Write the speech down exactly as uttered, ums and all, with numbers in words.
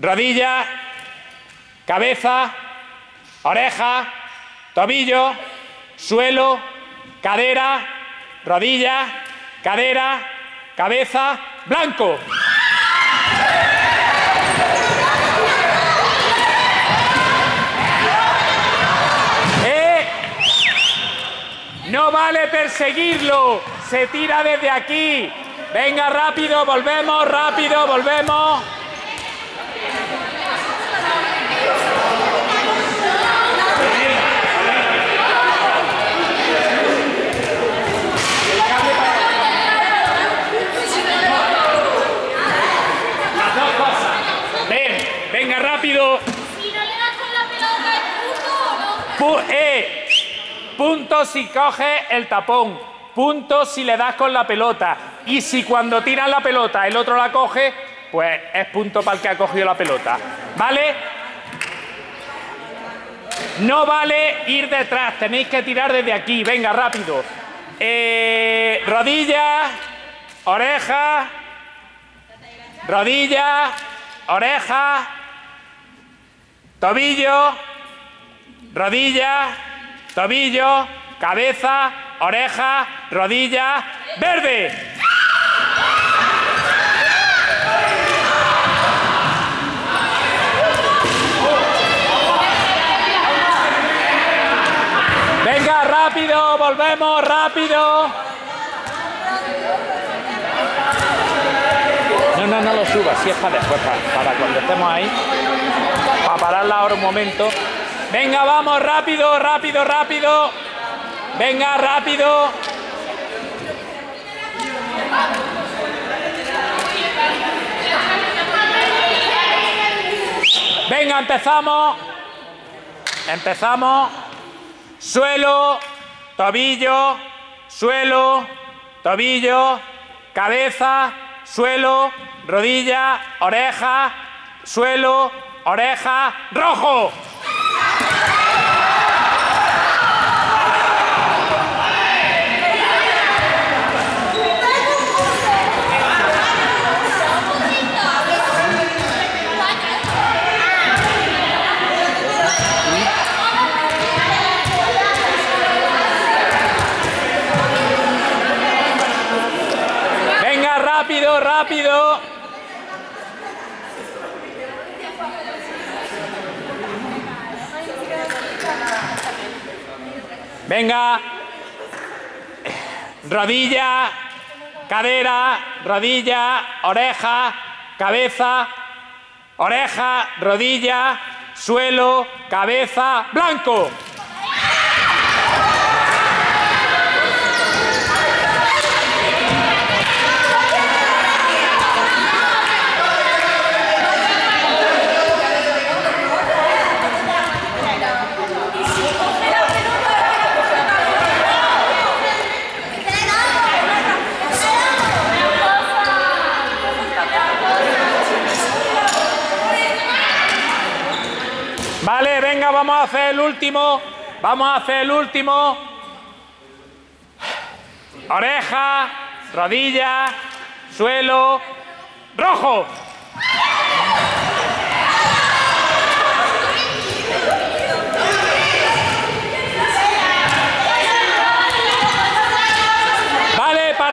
rodilla, cabeza, oreja, tobillo, suelo, cadera, rodilla, cadera, cabeza, blanco. ¡Eh! No vale perseguirlo, se tira desde aquí. Venga, rápido, volvemos, rápido, volvemos. Las dos cosas. Ven, venga, rápido. Si no le das con la pelota, ¿es punto o no? Pu eh, punto si coges el tapón, punto si le das con la pelota. Y si cuando tiras la pelota el otro la coge, pues es punto para el que ha cogido la pelota. ¿Vale? No vale ir detrás, tenéis que tirar desde aquí. Venga, rápido. Eh, rodilla, oreja, rodilla, oreja, tobillo, rodilla, tobillo, cabeza, oreja, rodilla, verde. Venga, rápido, volvemos, rápido. No, no, no lo subas, si es para después, para, para cuando estemos ahí, para pararla ahora un momento. Venga, vamos, rápido, rápido, rápido. Venga, rápido. Venga, empezamos. Empezamos. Suelo, tobillo, suelo, tobillo, cabeza, suelo, rodilla, oreja, suelo, oreja, rojo. Rápido, rápido. Venga. Rodilla, cadera, rodilla, oreja, cabeza, oreja, rodilla, suelo, cabeza, blanco. Vale, venga, vamos a hacer el último. Vamos a hacer el último. Oreja, rodilla, suelo, rojo.